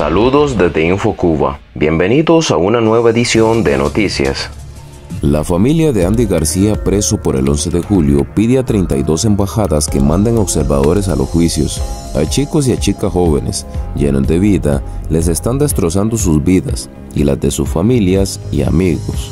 Saludos desde InfoCuba. Bienvenidos a una nueva edición de Noticias. La familia de Andy García, preso por el 11 de julio, pide a 32 embajadas que manden observadores a los juicios. A chicos y a chicas jóvenes, llenos de vida, les están destrozando sus vidas y las de sus familias y amigos.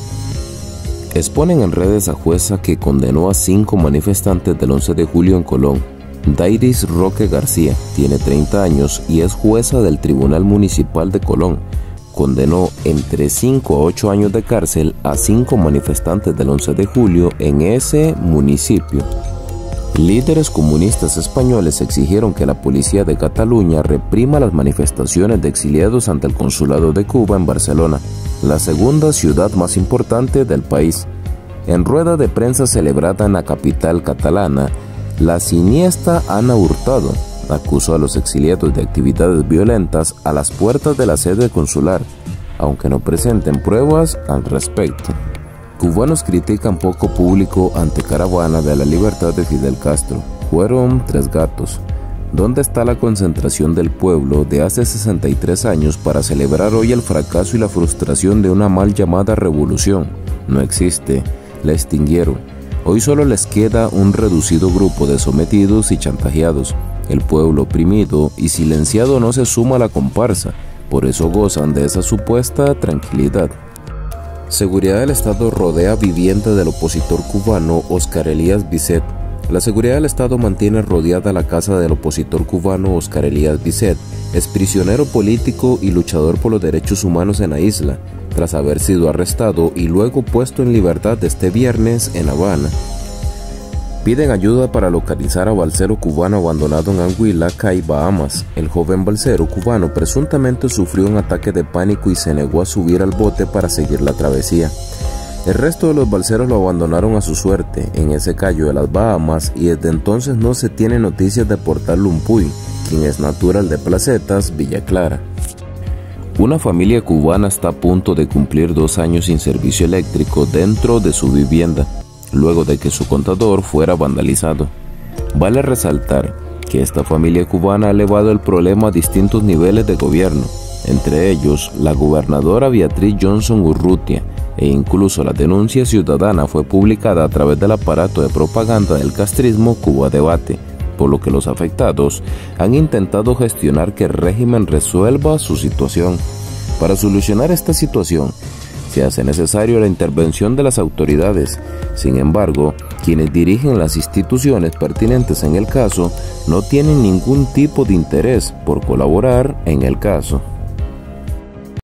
Exponen en redes a jueza que condenó a 5 manifestantes del 11 de julio en Colón. Dairis Roque García tiene 30 años y es jueza del Tribunal Municipal de Colón. Condenó entre 5 a 8 años de cárcel a 5 manifestantes del 11 de julio en ese municipio. Líderes comunistas españoles exigieron que la policía de Cataluña reprima las manifestaciones de exiliados ante el Consulado de Cuba en Barcelona, la segunda ciudad más importante del país. En rueda de prensa celebrada en la capital catalana, la cineasta Ana Hurtado acusó a los exiliados de actividades violentas a las puertas de la sede consular, aunque no presenten pruebas al respecto. Cubanos critican poco público ante caravana de la libertad de Fidel Castro. Fueron 3 gatos. ¿Dónde está la concentración del pueblo de hace 63 años para celebrar hoy el fracaso y la frustración de una mal llamada revolución? No existe. La extinguieron. Hoy solo les queda un reducido grupo de sometidos y chantajeados. El pueblo oprimido y silenciado no se suma a la comparsa, por eso gozan de esa supuesta tranquilidad. Seguridad del Estado rodea vivienda del opositor cubano Oscar Elías Bisset. La seguridad del Estado mantiene rodeada la casa del opositor cubano Oscar Elías Bisset, es prisionero político y luchador por los derechos humanos en la isla, tras haber sido arrestado y luego puesto en libertad este viernes en Habana. Piden ayuda para localizar a balsero cubano abandonado en Anguilla, Cay, Bahamas. El joven balsero cubano presuntamente sufrió un ataque de pánico y se negó a subir al bote para seguir la travesía. El resto de los balseros lo abandonaron a su suerte en ese cayo de las Bahamas y desde entonces no se tiene noticias de Portal Lumpuy, quien es natural de Placetas, Villa Clara. Una familia cubana está a punto de cumplir 2 años sin servicio eléctrico dentro de su vivienda, luego de que su contador fuera vandalizado. Vale resaltar que esta familia cubana ha elevado el problema a distintos niveles de gobierno, entre ellos la gobernadora Beatriz Johnson Urrutia, e incluso la denuncia ciudadana fue publicada a través del aparato de propaganda del castrismo Cuba Debate, por lo que los afectados han intentado gestionar que el régimen resuelva su situación. Para solucionar esta situación, se hace necesario la intervención de las autoridades. Sin embargo, quienes dirigen las instituciones pertinentes en el caso no tienen ningún tipo de interés por colaborar en el caso.